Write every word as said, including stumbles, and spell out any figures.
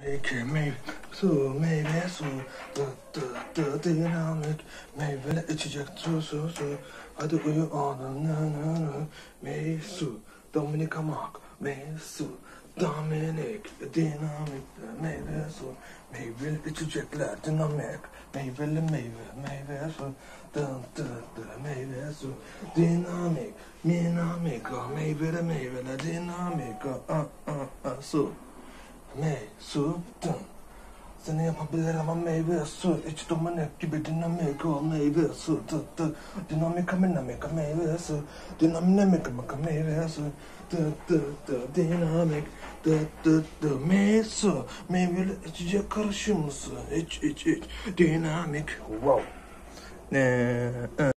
Dinamik meyve su meyve su dı dı dı dinamik meyveli içecek su su su hadi uyu ana na na na meyve su Dominika Mark meyve su Dominik dinamik meyve su meyveli içecekler dinamik meyveli meyve meyve su dı dı dı meyve su dinamik dinamik meyveli meyveli dinamik a a a su Meyve, su, dın. Seni yapabilir ama meyve, su. İç domanek gibi dinamik ol meyve, su. Dı dı. Dinamika minamika meyve, su. Dinamika mika meyve, su. Dı dı dı. Dinamik. Dı dı dı. Meyve, su. Meyveli içecek karışımı su. İç iç iç. Dinamik. Wow. Ne?